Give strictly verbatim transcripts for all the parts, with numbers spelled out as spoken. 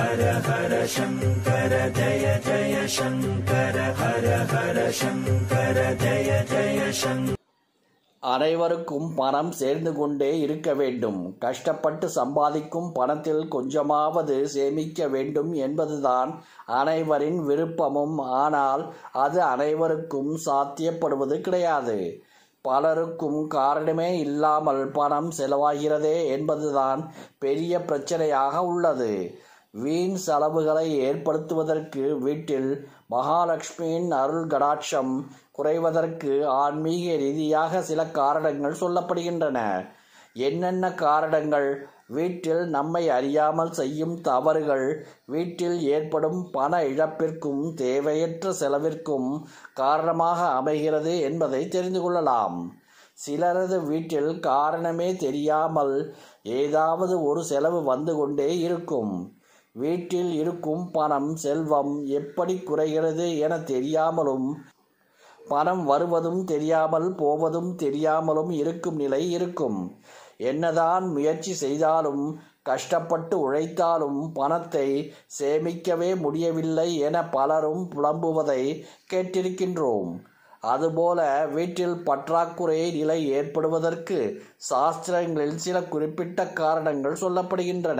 ஹர ஹர சங்கர ஜய ஜய சங்கர ஹர ஹர சங்கர ஜய ஜய சங்கர. அனைவருக்கும் பணம் சேர்ந்து கொண்டே இருக்க வேண்டும். கஷ்டப்பட்டு சம்பாதிக்கும் பணத்தில் கொஞ்சமாவது சேமிக்க வேண்டும் என்பதுதான் அனைவரின் விருப்பமும். ஆனால் அது அனைவருக்கும் சாத்தியப்படுவது கிடையாது. பலருக்கும் காரணமே இல்லாமல் பணம் செலவாகிறதே என்பதுதான் பெரிய பிரச்சனையாக உள்ளது. வீண் செலவுகளை ஏற்படுத்துவதற்கு வீட்டில் மகாலட்சுமியின் அருள் கடாட்சம் குறைவதற்கு ஆன்மீக ரீதியாக சில காரணங்கள் சொல்லப்படுகின்றன. என்னென்ன காரணங்கள்? வீட்டில் நம்மை அறியாமல் செய்யும் தவறுகள் வீட்டில் ஏற்படும் பண இழப்பிற்கும் தேவையற்ற செலவிற்கும் காரணமாக அமைகிறது என்பதை தெரிந்து கொள்ளலாம். சிலரது வீட்டில் காரணமே தெரியாமல் ஏதாவது ஒரு செலவு வந்து கொண்டே இருக்கும். வீட்டில் இருக்கும் பணம் செல்வம் எப்படி குறைகிறது என தெரியாமலும் பணம் வருவதும் தெரியாமல் போவதும் தெரியாமலும் இருக்கும் நிலை இருக்கும். என்னதான் முயற்சி செய்தாலும் கஷ்டப்பட்டு உழைத்தாலும் பணத்தை சேமிக்கவே முடியவில்லை என பலரும் புலம்புவதை கேட்டிருக்கின்றோம். அதுபோல வீட்டில் பற்றாக்குறை நிலை ஏற்படுவதற்கு சாஸ்திரங்களில் சில குறிப்பிட்ட காரணங்கள் சொல்லப்படுகின்றன.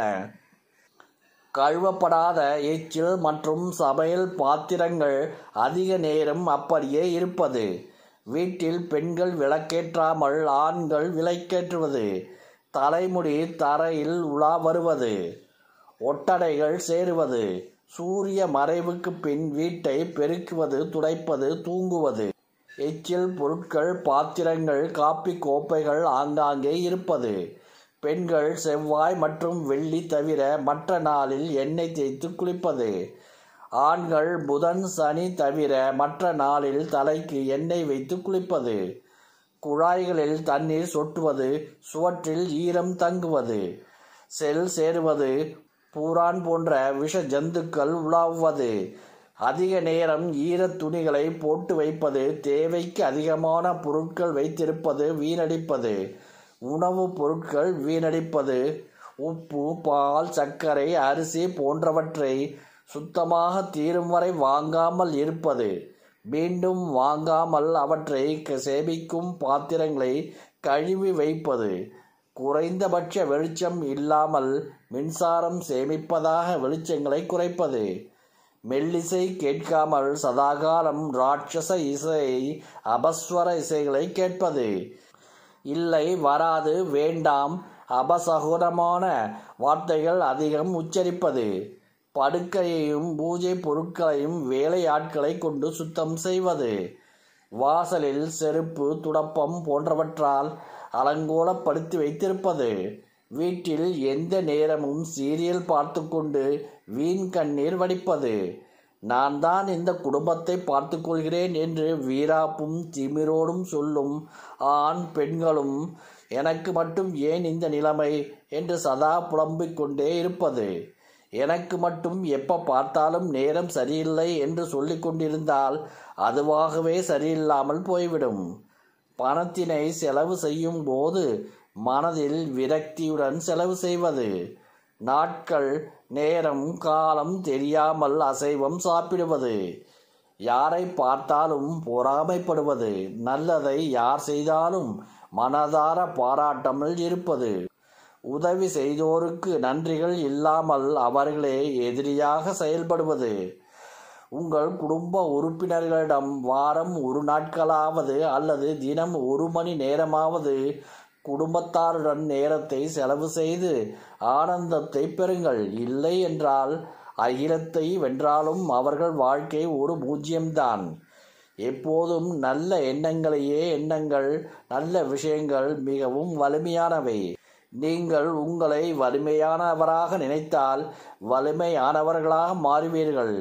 கழுவப்படாத எச்சில் மற்றும் சமையல் பாத்திரங்கள் அதிக நேரம் அப்படியே இருப்பது, வீட்டில் பெண்கள் விளக்கேற்றாமல் ஆண்கள் விளக்கேற்றுவது, தலைமுடி தரையில் உலா வருவது, ஒட்டடைகள் சேருவது, சூரிய மறைவுக்கு பின் வீட்டை பெருக்குவது, துடைப்பது, தூங்குவது, எச்சில் பொருட்கள் பாத்திரங்கள் காப்பி கோப்பைகள் ஆங்காங்கே இருப்பது, பெண்கள் செவ்வாய் மற்றும் வெள்ளி தவிர மற்ற நாளில் எண்ணெய் தேய்த்து குளிப்பது, ஆண்கள் புதன் சனி தவிர மற்ற நாளில் தலைக்கு எண்ணெய் வைத்து குளிப்பது, குழாய்களில் தண்ணீர் சொட்டுவது, சுவற்றில் ஈரம் தங்குவது, செல் சேருவது, பூரான் போன்ற விஷ ஜந்துக்கள் உலாவுவது, அதிக நேரம் ஈரத் துணிகளை போட்டு வைப்பது, தேவைக்கு அதிகமான பொருட்கள் வைத்திருப்பது, வீணடிப்பது, உணவுப் பொருட்கள் வீணடிப்பது, உப்பு பால் சர்க்கரை அரிசி போன்றவற்றை சுத்தமாக தீரும் வரை வாங்காமல் இருப்பது, மீண்டும் வாங்காமல் அவற்றை சேமிக்கும் பாத்திரங்களை கழுவி வைப்பது, குறைந்தபட்ச வெளிச்சம் இல்லாமல் மின்சாரம் சேமிப்பதாக வெளிச்சங்களை குறைப்பது, மெல்லிசை கேட்காமல் சதாகாலம் ராட்சச இசை அபஸ்வர இசைகளை கேட்பது, இல்லை வராது வேண்டாம் அபசகுனமான வார்த்தைகள் அதிகம் உச்சரிப்பது, படுக்கையையும் பூஜை பொருட்களையும் வேலையாட்களை கொண்டு சுத்தம் செய்வது, வாசலில் செருப்பு துடப்பம் போன்றவற்றால் அலங்கோலப்படுத்தி வைத்திருப்பது, வீட்டில் எந்த நேரமும் சீரியல் பார்த்து கொண்டு வீண் கண்ணீர் வடிப்பது, நான் தான் இந்த குடும்பத்தை பார்த்து கொள்கிறேன் என்று வீராப்பும் திமிரோடும் சொல்லும் ஆண் பெண்களும் எனக்கு மட்டும் ஏன் இந்த நிலைமை என்று சதா புலம்பிக் கொண்டே இருப்பது, எனக்கு மட்டும் எப்போ பார்த்தாலும் நேரம் சரியில்லை என்று சொல்லி கொண்டிருந்தால் அதுவாகவே சரியில்லாமல் போய்விடும். பணத்தினை செலவு செய்யும் போது மனதில் விரக்தியுடன் செலவு செய்வது, நாட்கள் நேரம் காலம் தெரியாமல் அசைவம் சாப்பிடுவது, யாரை பார்த்தாலும் பொறாமைப்படுவது, நல்லதை யார் செய்தாலும் மனதார பாராட்டாமல் இருப்பது, உதவி செய்தோருக்கு நன்றிகள் இல்லாமல் அவர்களே எதிரியாக செயல்படுவது, உங்கள் குடும்ப உறுப்பினர்களிடம் வாரம் ஒரு நாட்களாவது அல்லது தினம் ஒரு மணி நேரமாவது குடும்பத்தாருடன் நேரத்தை செலவு செய்து ஆனந்தத்தை பெறுங்கள். இல்லை என்றால் அகிலத்தை வென்றாலும் அவர்கள் வாழ்க்கை ஒரு பூஜ்யம்தான். எப்போதும் நல்ல எண்ணங்களையே எண்ணங்கள். நல்ல விஷயங்கள் மிகவும் வலிமையானவை. நீங்கள் உங்களை வலிமையானவராக நினைத்தால் வலிமையானவர்களாக மாறுவீர்கள்.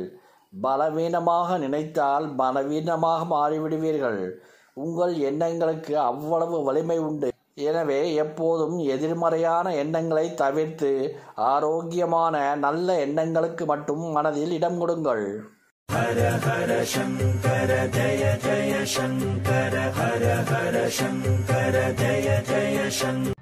பலவீனமாக நினைத்தால் பலவீனமாக மாறிவிடுவீர்கள். உங்கள் எண்ணங்களுக்கு அவ்வளவு வலிமை உண்டு. எனவே எப்போதும் எதிர்மறையான எண்ணங்களை தவிர்த்து ஆரோக்கியமான நல்ல எண்ணங்களுக்கு மட்டும் மனதில் இடம் கொடுங்கள். ஹர ஹர சங்கர ஜய ஜய சங்கர ஹர ஹர சங்கர ஜய ஜய சங்கர.